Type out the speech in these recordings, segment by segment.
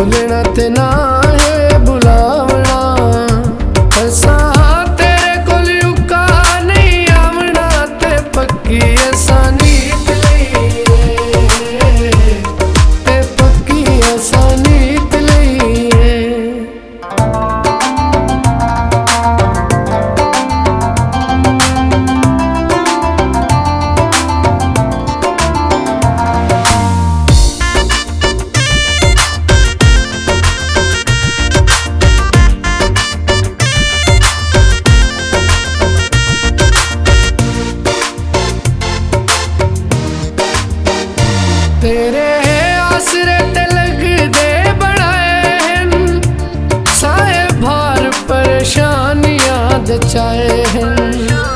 भूलना ते ना है बुलावना, असा तेरे कोल उका नहीं आवना ते पक्की असा नीत लईए, ते पक्की असा नीत लईए। तेरे आसरे ते लग दे बनाए हैं, साए भार परेशानियां दे चाहे हैं।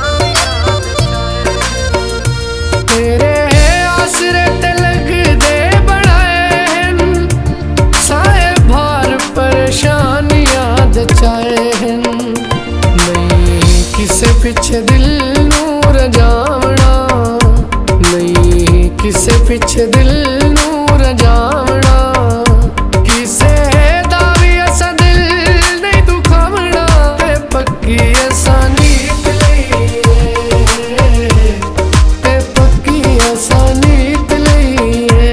तेरे आसरे ते लग दे बनाए हैं, साए भार परेशानियां दे चाहे हैं। नहीं किसे पीछे दिल नूं रजावना, नहीं किसे पीछे दिल नूं रजावना, किसे दा भी असा दिल नहीं दुखावना ते पक्की असा नीत लईए, ते पक्की असा नीत लईए।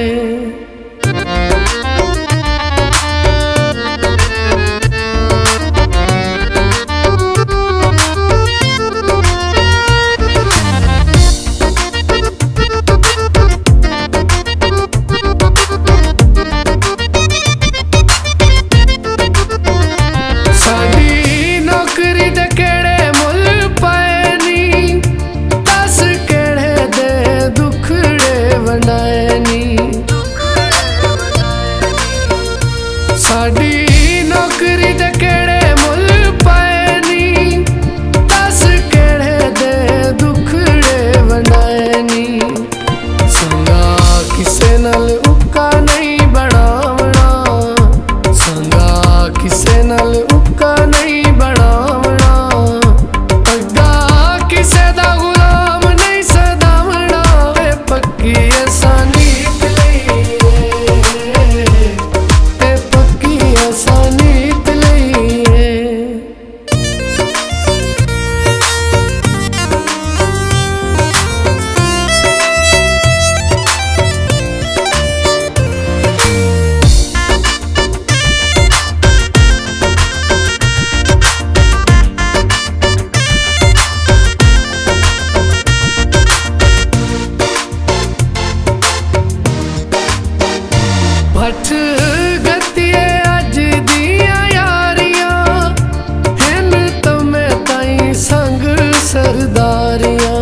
साडी नौकरी दे केड़े मुल पाए नी, दस केड़े दे दुखड़े वंडाए नी। संगा किसे नाल उक्का नहीं बनावना, संगा किसे नाल उक्का नहीं बनावना, अग्गा किसे दा गुलाम नहीं सदावना ते पक्की असा नीत लईए, ते पक्की असा नीत लईए। भट गतिए अज दियां यारियां हिन तमें ताई संग सरदारियां।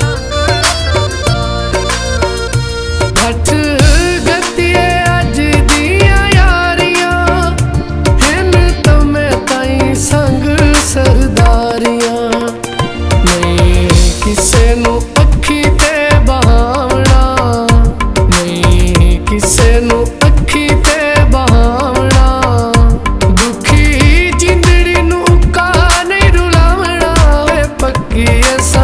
भट गतिए अज दियां यारियां हिन तमें ताई संग सरदारियां। नहीं किसे नू अखी ते बहावना, नहीं किसे नू अखी ते बहावना, दुखी जिंदड़ी नू का नहीं रुलावना ते पक्की असा